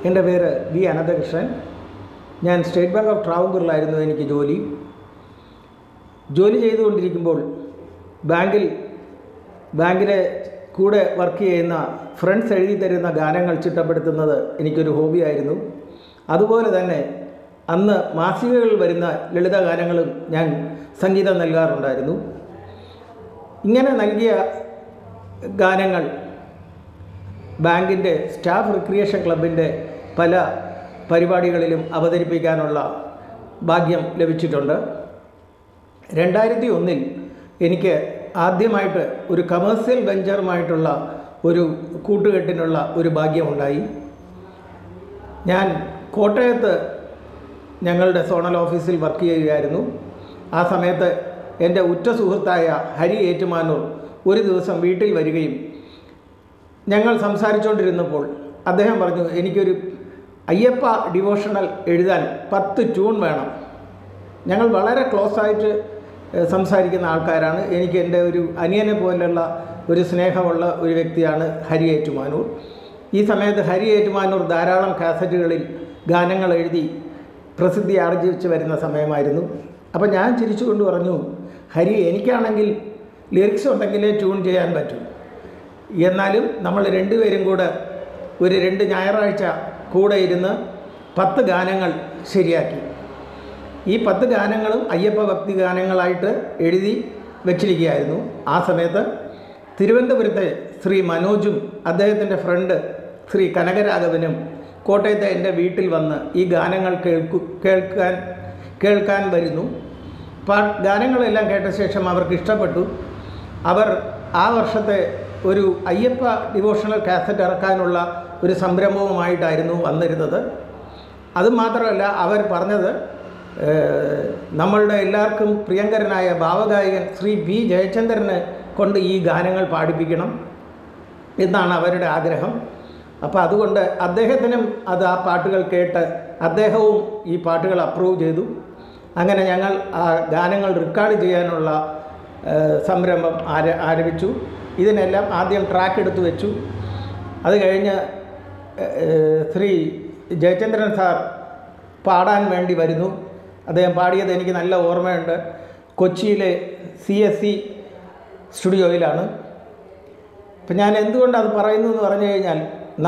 എൻ്റെ പേര് വി അനന്തകൃഷ്ണൻ. ഞാൻ സ്റ്റേറ്റ് ബാങ്ക് ഓഫ് ട്രാവൻകൂറിലായിരുന്നു എനിക്ക് ജോലി ചെയ്തുകൊണ്ടിരിക്കുമ്പോൾ ബാങ്കിലെ കൂടെ വർക്ക് ചെയ്യുന്ന ഫ്രണ്ട്സ് എഴുതി തരുന്ന ഗാനങ്ങൾ ചിട്ടപ്പെടുത്തുന്നത് എനിക്കൊരു ഹോബിയായിരുന്നു. അതുപോലെ തന്നെ അന്ന് മാസികകളിൽ വരുന്ന ലളിത ഗാനങ്ങളും ഞാൻ സംഗീതം നൽകാറുണ്ടായിരുന്നു. ഇങ്ങനെ നൽകിയ ഗാനങ്ങൾ ബാങ്കിൻ്റെ സ്റ്റാഫ് റിക്രിയേഷൻ ക്ലബിൻ്റെ പല പരിപാടികളിലും അവതരിപ്പിക്കാനുള്ള ഭാഗ്യം ലഭിച്ചിട്ടുണ്ട്. 2001 എനിക്ക് ആദ്യമായിട്ട് ഒരു കമേഴ്സ്യൽ വെഞ്ചറുമായിട്ടുള്ള ഒരു കൂട്ടുകെട്ടിനുള്ള ഒരു ഭാഗ്യമുണ്ടായി. ഞാൻ കോട്ടയത്ത് ഞങ്ങളുടെ സോണൽ ഓഫീസിൽ വർക്ക് ചെയ്യുകയായിരുന്നു. ആ സമയത്ത് എൻ്റെ ഉറ്റ സുഹൃത്തായ ഹരി ഏറ്റുമാനൂർ ഒരു ദിവസം വീട്ടിൽ വരികയും ഞങ്ങൾ സംസാരിച്ചുകൊണ്ടിരുന്നപ്പോൾ അദ്ദേഹം പറഞ്ഞു, എനിക്കൊരു അയ്യപ്പ ഡിവോഷണൽ എഴുതാൻ 10 ട്യൂൺ വേണം. ഞങ്ങൾ വളരെ ക്ലോസ് ആയിട്ട് സംസാരിക്കുന്ന ആൾക്കാരാണ്. എനിക്ക് എൻ്റെ ഒരു അനിയനെ പോലുള്ള ഒരു സ്നേഹമുള്ള ഒരു വ്യക്തിയാണ് ഹരി ഏറ്റുമാനൂർ. ഈ സമയത്ത് ഹരി ഏറ്റുമാനൂർ ധാരാളം കാസറ്റുകളിൽ ഗാനങ്ങൾ എഴുതി പ്രസിദ്ധി ആർജിച്ച് വരുന്ന സമയമായിരുന്നു. അപ്പോൾ ഞാൻ ചിരിച്ചുകൊണ്ട് പറഞ്ഞു, ഹരി, എനിക്കാണെങ്കിൽ ലിറിക്സ് ഉണ്ടെങ്കിലേ ട്യൂൺ ചെയ്യാൻ പറ്റൂ. എന്നാലും നമ്മൾ രണ്ടുപേരും കൂടെ ഒരു 2 ഞായറാഴ്ച കൂടെ ഇരുന്ന് 10 ഗാനങ്ങൾ ശരിയാക്കി. ഈ 10 ഗാനങ്ങളും അയ്യപ്പ ഭക്തി ഗാനങ്ങളായിട്ട് എഴുതി വച്ചിരിക്കുകയായിരുന്നു. ആ സമയത്ത് തിരുവനന്തപുരത്തെ ശ്രീ മനോജും അദ്ദേഹത്തിൻ്റെ ഫ്രണ്ട് ശ്രീ കനകരാഘവനും കോട്ടയത്തെ എൻ്റെ വീട്ടിൽ വന്ന് ഈ ഗാനങ്ങൾ കേൾക്കാൻ വരുന്നു. ഗാനങ്ങളെല്ലാം കേട്ട ശേഷം അവർക്ക് ഇഷ്ടപ്പെട്ടു. അവർ ആ വർഷത്തെ ഒരു അയ്യപ്പ ഡിവോഷണൽ കാസറ്റ് ഇറക്കാനുള്ള ഒരു സംരംഭവുമായിട്ടായിരുന്നു വന്നിരുന്നത്. അതുമാത്രമല്ല, അവർ പറഞ്ഞത് നമ്മളുടെ എല്ലാവർക്കും പ്രിയങ്കരനായ ഭാവഗായകൻ ശ്രീ പി ജയചന്ദ്രനെ കൊണ്ട് ഈ ഗാനങ്ങൾ പാടിപ്പിക്കണം എന്നാണ് അവരുടെ ആഗ്രഹം. അപ്പോൾ അതുകൊണ്ട് അദ്ദേഹത്തിനും ആ പാട്ടുകൾ കേട്ട് അദ്ദേഹവും ഈ പാട്ടുകൾ അപ്രൂവ് ചെയ്തു. അങ്ങനെ ഞങ്ങൾ ആ ഗാനങ്ങൾ റെക്കോർഡ് ചെയ്യാനുള്ള സംരംഭം ആരംഭിച്ചു. ഇതിനെല്ലാം ആദ്യം ട്രാക്ക് എടുത്തു വെച്ചു. അത് കഴിഞ്ഞ് ശ്രീ ജയചന്ദ്രൻ സാർ പാടാൻ വേണ്ടി വരുന്നു. അദ്ദേഹം പാടിയത് എനിക്ക് നല്ല ഓർമ്മയുണ്ട്. കൊച്ചിയിലെ CSE സ്റ്റുഡിയോയിലാണ്. അപ്പം ഞാൻ എന്തുകൊണ്ട് അത് പറയുന്നു എന്ന് പറഞ്ഞു കഴിഞ്ഞാൽ,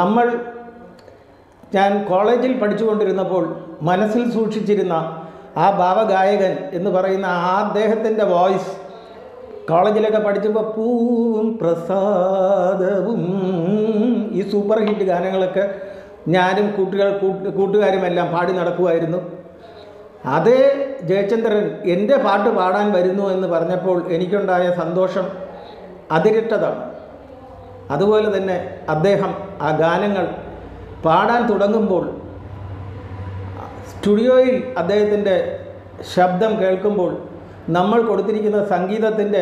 ഞാൻ കോളേജിൽ പഠിച്ചുകൊണ്ടിരുന്നപ്പോൾ മനസ്സിൽ സൂക്ഷിച്ചിരുന്ന ആ ഭാവഗായകൻ എന്ന് പറയുന്ന അദ്ദേഹത്തിൻ്റെ വോയിസ് കോളേജിലൊക്കെ പഠിച്ചപ്പോൾ പൂവും പ്രസാദവും ഈ സൂപ്പർ ഹിറ്റ് ഗാനങ്ങളൊക്കെ ഞാനും കൂട്ടുകാരുമെല്ലാം പാടി നടക്കുമായിരുന്നു. അതേ ജയചന്ദ്രൻ എൻ്റെ പാട്ട് പാടാൻ വരുന്നു എന്ന് പറഞ്ഞപ്പോൾ എനിക്കുണ്ടായ സന്തോഷം അതിരിട്ടതാണ്. അതുപോലെ തന്നെ അദ്ദേഹം ആ ഗാനങ്ങൾ പാടാൻ തുടങ്ങുമ്പോൾ സ്റ്റുഡിയോയിൽ അദ്ദേഹത്തിൻ്റെ ശബ്ദം കേൾക്കുമ്പോൾ നമ്മൾ കൊടുത്തിരിക്കുന്ന സംഗീതത്തിൻ്റെ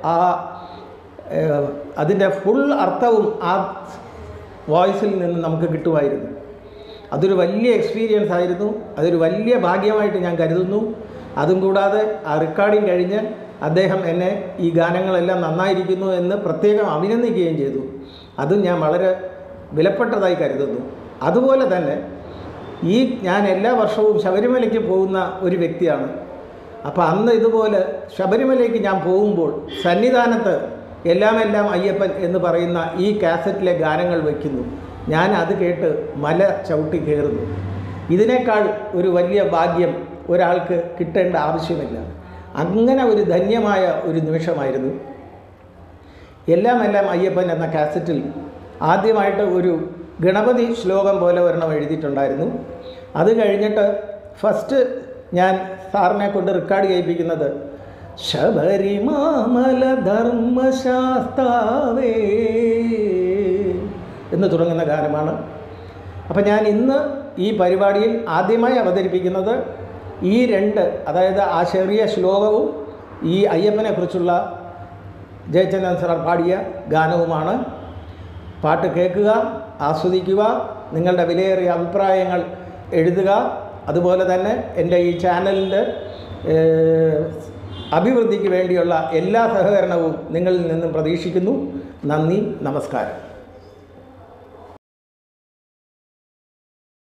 അതിൻ്റെ ഫുൾ അർത്ഥവും ആ വോയിസിൽ നിന്ന് നമുക്ക് കിട്ടുമായിരുന്നു. അതൊരു വലിയ എക്സ്പീരിയൻസ് ആയിരുന്നു. അതൊരു വലിയ ഭാഗ്യമായിട്ട് ഞാൻ കരുതുന്നു. അതും കൂടാതെ ആ റെക്കോർഡിങ് കഴിഞ്ഞ് അദ്ദേഹം എന്നെ ഈ ഗാനങ്ങളെല്ലാം നന്നായിരിക്കുന്നു എന്ന് പ്രത്യേകം അഭിനന്ദിക്കുകയും ചെയ്തു. അതും ഞാൻ വളരെ വിലപ്പെട്ടതായി കരുതുന്നു. അതുപോലെ തന്നെ ഞാൻ എല്ലാ വർഷവും ശബരിമലയ്ക്ക് പോകുന്ന ഒരു വ്യക്തിയാണ്. അപ്പോൾ അന്ന് ഇതുപോലെ ശബരിമലയ്ക്ക് ഞാൻ പോകുമ്പോൾ സന്നിധാനത്ത് എല്ലാം അയ്യപ്പൻ എന്ന് പറയുന്ന ഈ കാസറ്റിലെ ഗാനങ്ങൾ വയ്ക്കുന്നു. ഞാൻ അത് കേട്ട് മല ചവിട്ടി കയറുന്നു. ഇതിനേക്കാൾ ഒരു വലിയ ഭാഗ്യം ഒരാൾക്ക് കിട്ടേണ്ട ആവശ്യമില്ല. അങ്ങനെ ഒരു ധന്യമായ ഒരു നിമിഷമായിരുന്നു. എല്ലാം അയ്യപ്പൻ എന്ന കാസറ്റിൽ ആദ്യമായിട്ട് ഒരു ഗണപതി ശ്ലോകം പോലെ ഒരെണ്ണം എഴുതിയിട്ടുണ്ടായിരുന്നു. അത് കഴിഞ്ഞിട്ട് ഫസ്റ്റ് ഞാൻ സാറിനെ കൊണ്ട് റെക്കോർഡ് ചെയ്യിപ്പിക്കുന്നത് ശബരിമാമല ധർമ്മശാസ്താവേ എന്ന് തുടങ്ങുന്ന ഗാനമാണ്. അപ്പം ഞാൻ ഇന്ന് ഈ പരിപാടിയിൽ ആദ്യമായി അവതരിപ്പിക്കുന്നത് ഈ 2, അതായത് ആ ചെറിയ ശ്ലോകവും ഈ അയ്യപ്പനെക്കുറിച്ചുള്ള ജയചന്ദ്രൻ സാർ പാടിയ ഗാനവുമാണ്. പാട്ട് കേൾക്കുക, ആസ്വദിക്കുക, നിങ്ങളുടെ വിലയേറിയ അഭിപ്രായങ്ങൾ എഴുതുക. അതുപോലെ തന്നെ എൻ്റെ ഈ ചാനലിൻ്റെ അഭിവൃദ്ധിക്ക് വേണ്ടിയുള്ള എല്ലാ സഹകരണവും നിങ്ങളിൽ നിന്നും പ്രതീക്ഷിക്കുന്നു. നന്ദി, നമസ്കാരം.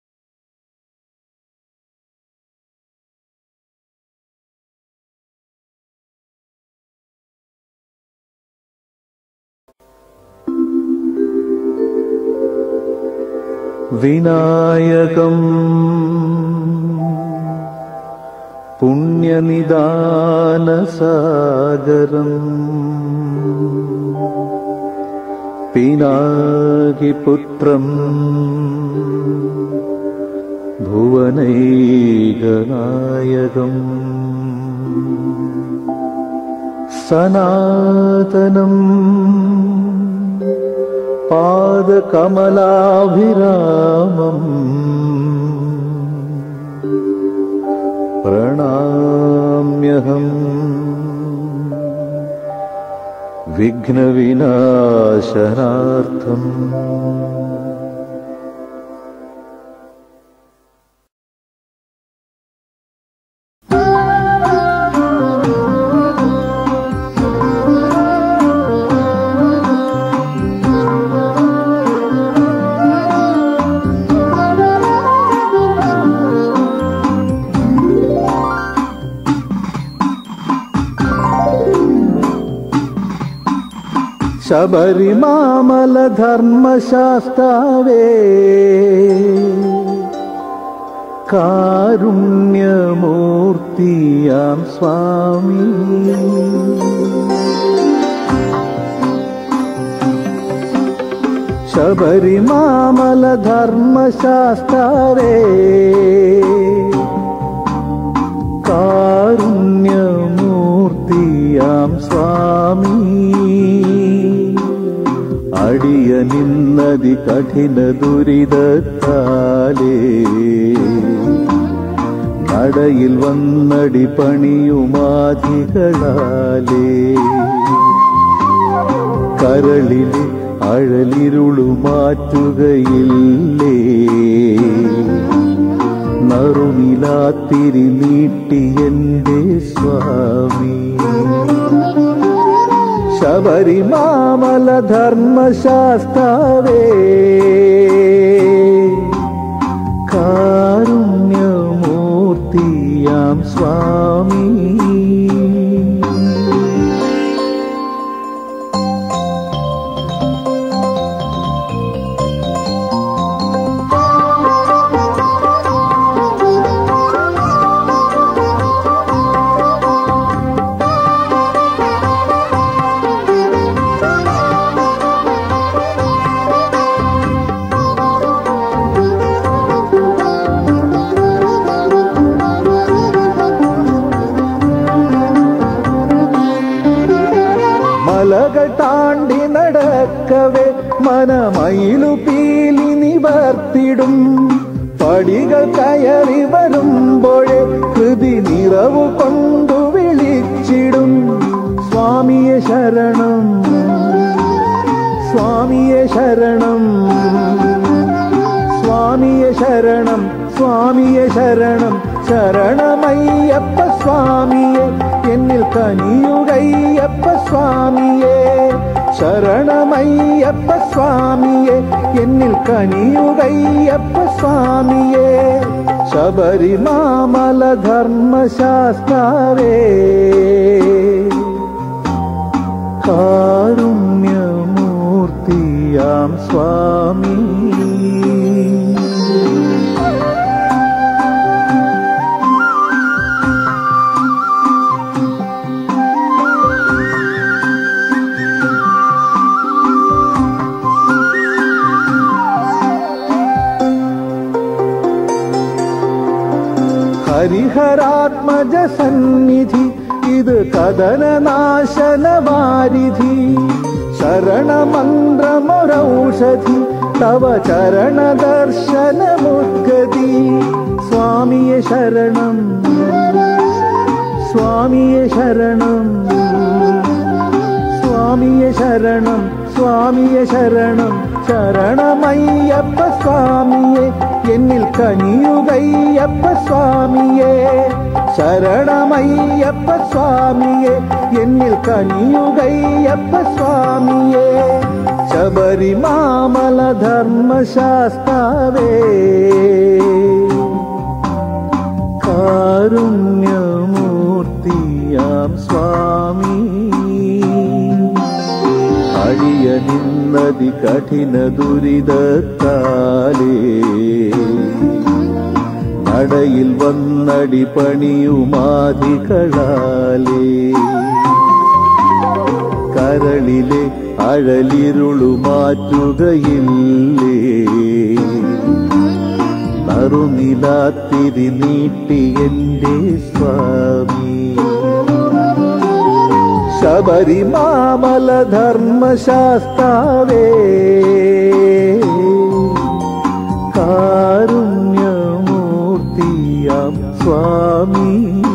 വിനായകം പുണ്യനിദാനസാഗരം പിനാകിപുത്രം ഭുവനൈകനായകം സനാതനം പാദകമലാഭിരാമം പ്രണാമ്യഹം വിഘ്നവിനാശനാർത്ഥം. ശബരിമാമല ധർമ്മശാസ്താവേ കാരുണ്യമൂർത്തിയാം സ്വാമി ശബരിമാമല ധർമ്മശാസ്താവേ കാരുണ്യമൂർത്തിയാം സ്വാമി അടിയനിന്നതി കഠിന ദുരിതത്താലേ നടയിൽ വന്നടി പണിയുമാധികളാലേ കരളിലെ അഴലിരുളു മാറ്റുകയില്ലേ നറുനിലാത്തിരി നീട്ടിയെന്റെ സ്വാമി ശബരിമാമല ധർമ്മശാസ്താവേ കാരുണ്യമൂർത്തിയാം സ്വാമി മലകൾ താണ്ടി നടക്കവേ മനമയിലു പീലി നിവർത്തിടും പടികൾ കയറി വരുമ്പോഴേ ഹൃദി നിറവു കൊണ്ടു വിളിച്ചിടും സ്വാമിയെ ശരണം സ്വാമിയെ ശരണം സ്വാമിയെ ശരണം സ്വാമിയെ ശരണം ശരണമയ്യപ്പ സ്വാമിയെ എന്നിൽ കനിയുകയ്യപ്പ സ്വാമിയെ ശരണമയ്യപ്പ സ്വാമിയെ എന്നിൽ കനിയുകയ്യപ്പ സ്വാമിയെ ശബരിമാമല ധർമ്മശാസ്താവേ കാരുണ്യമൂർത്തിയാം സ്വാമി ഹരിഹരാത്മജ സന്നിധി ഇത് കദനനാശനവാരിധി ശരണമന്ത്രമൊരൗഷധി തവ ചരണദർശനമുദ്ഗതി സ്വാമിയെ ശരണം സ്വാമിയെ ശരണം സ്വാമിയെ ശരണം സ്വാമിയെ ശരണം ശരണമയ്യപ്പ സ്വാമിയെ എന്നിൽ കനിയുകയ്യപ്പ സ്വാമിയെ ശരണമയ്യപ്പ സ്വാമിയെ എന്നിൽ കനിയുകയ്യപ്പ സ്വാമിയെ ശബരിമാമല ധർമ്മശാസ്താവേ കാരുണ്യമൂർത്തിയാം സ്വാമി അടിയനിൻ വന്നതി കഠിന ദുരിതത്താലേ നടയിൽ വന്നടി പണിയുമാതികളാലേ കരളിലെ അഴലിരുളു മാറ്റുകയില്ലേ നറുനിലാത്തിരി നീട്ടി എന്റെ സ്വാമി ശബരിമാമല ധർമ്മശാസ്താവേ കാരുണ്യമൂർത്തിയാം സ്വാമി